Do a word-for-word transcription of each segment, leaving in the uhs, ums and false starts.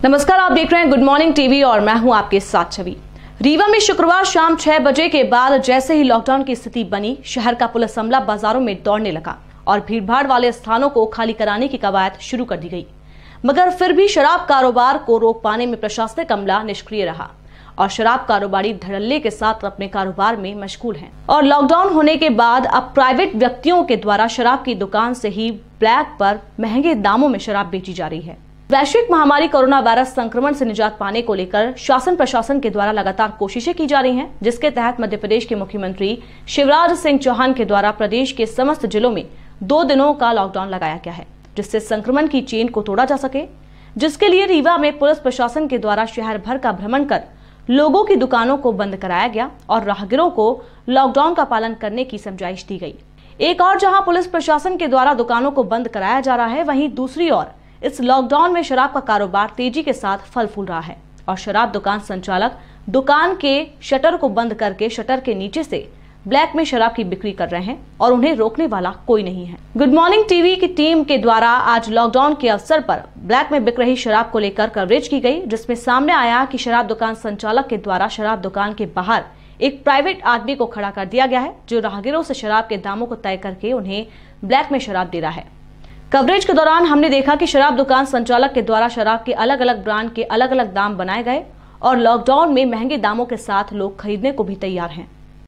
नमस्कार, आप देख रहे हैं गुड मॉर्निंग टीवी और मैं हूं आपके साथ छवि। रीवा में शुक्रवार शाम छह बजे के बाद जैसे ही लॉकडाउन की स्थिति बनी, शहर का पुलिस अमला बाजारों में दौड़ने लगा और भीड़भाड़ वाले स्थानों को खाली कराने की कवायद शुरू कर दी गई। मगर फिर भी शराब कारोबार को रोक पाने में प्रशासनिक अमला निष्क्रिय रहा और शराब कारोबारी धड़ल्ले के साथ अपने कारोबार में मशगूल हैं। और लॉकडाउन होने के बाद अब प्राइवेट व्यक्तियों के द्वारा शराब की दुकान से ही ब्लैक पर महंगे दामों में शराब बेची जा रही है। वैश्विक महामारी कोरोना वायरस संक्रमण से निजात पाने को लेकर शासन प्रशासन के द्वारा लगातार कोशिशें की जा रही हैं, जिसके तहत मध्य प्रदेश के मुख्यमंत्री शिवराज सिंह चौहान के द्वारा प्रदेश के समस्त जिलों में दो दिनों का लॉकडाउन लगाया गया है, जिससे संक्रमण की चेन को तोड़ा जा सके। जिसके लिए रीवा में पुलिस प्रशासन के द्वारा शहर भर का भ्रमण कर लोगों की दुकानों को बंद कराया गया और राहगीरों को लॉकडाउन का पालन करने की समझाइश दी गई। एक और जहां पुलिस प्रशासन के द्वारा दुकानों को बंद कराया जा रहा है, वहीं दूसरी ओर इस लॉकडाउन में शराब का कारोबार तेजी के साथ फल फूल रहा है और शराब दुकान संचालक दुकान के शटर को बंद करके शटर के नीचे से ब्लैक में शराब की बिक्री कर रहे हैं और उन्हें रोकने वाला कोई नहीं है। गुड मॉर्निंग टीवी की टीम के द्वारा आज लॉकडाउन के अवसर पर ब्लैक में बिक रही शराब को लेकर कवरेज की गई, जिसमें सामने आया कि शराब दुकान संचालक के द्वारा शराब दुकान के बाहर एक प्राइवेट आदमी को खड़ा कर दिया गया है, जो राहगीरों से शराब के दामों को तय करके उन्हें ब्लैक में शराब दे रहा है। कवरेज के दौरान हमने देखा कि शराब दुकान संचालक के द्वारा शराब के अलग अलग ब्रांड के अलग अलग दाम बनाए गए और लॉकडाउन में महंगे दामों के साथ लोग खरीदने को भी तैयार हैं।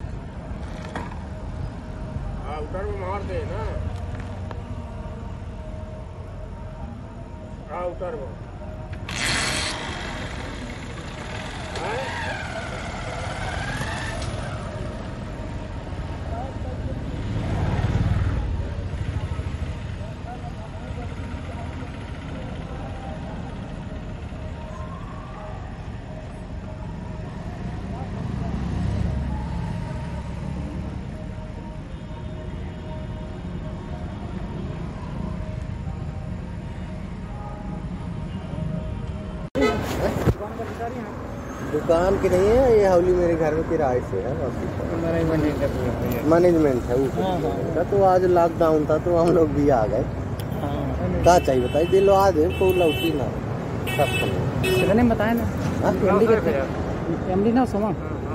दुकान की नहीं है, ये हवली मेरे घर में किराए से है। मैनेजमेंट है वो। तो आज लॉकडाउन था तो हम लोग भी आ गए। क्या चाहिए बताइए, दिलो आज को लौटी ना सब नहीं बताए ना एमडी ना सुनो।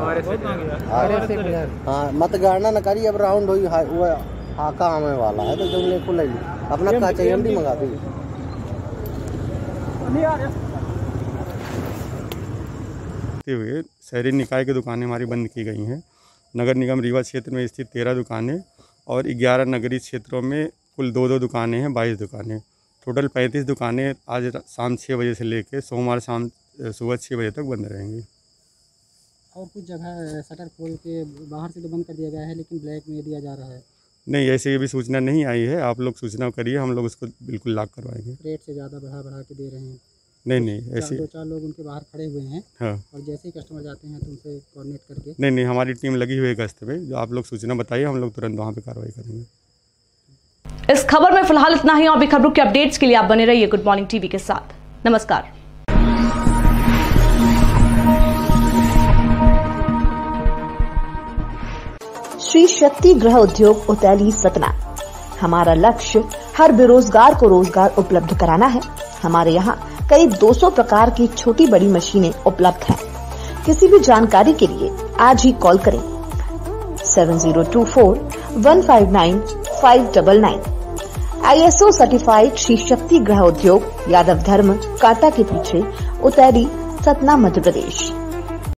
हाँ मत गाड़ना न करी, अब राउंड हुई वो हाका हमें वाला है तो जुमले को ले अपना क्या चाहिए एमडी मंगा दी। हुए शहरी निकाय की दुकानें हमारी बंद की गई हैं। नगर निगम रीवा क्षेत्र में स्थित तेरह दुकानें और ग्यारह नगरीय क्षेत्रों में कुल दो दो दुकानें हैं, बाईस दुकानें, टोटल पैंतीस दुकानें आज शाम छः बजे से लेकर सोमवार शाम सुबह छः बजे तक बंद रहेंगी। और कुछ जगह शटर खोल के बाहर से तो बंद कर दिया गया है, लेकिन ब्लैक में दिया जा रहा है। नहीं, ऐसे भी सूचना नहीं आई है। आप लोग सूचना करिए, हम लोग उसको बिल्कुल लॉक करवाएंगे। रेट से ज़्यादा बढ़ा बढ़ा के दे रहे हैं। नहीं नहीं ऐसे दो चार लोग उनके बाहर खड़े हुए हैं। हाँ। और जैसे ही कस्टमर जाते हैं तो उनसे कोऑर्डिनेट करके नहीं नहीं हमारी टीम लगी हुई है गश्त पे। जो आप लोग सूचना बताइए, हम लोग तुरंत वहाँ पे कार्रवाई करेंगे। इस खबर में फिलहाल इतना ही और भी खबरों के अपडेट्स के लिए आप बने रहिए गुड मॉर्निंग टीवी के साथ। नमस्कार। श्री शक्ति गृह उद्योग उतैली सतना। हमारा लक्ष्य हर बेरोजगार को रोजगार उपलब्ध कराना है। हमारे यहाँ करीब दो सौ प्रकार की छोटी बड़ी मशीनें उपलब्ध हैं। किसी भी जानकारी के लिए आज ही कॉल करें seven zero two four one five nine five double nine. ISO certified Shri Shakti Griha उद्योग यादव धर्म कांटा के पीछे उतैली सतना मध्य प्रदेश।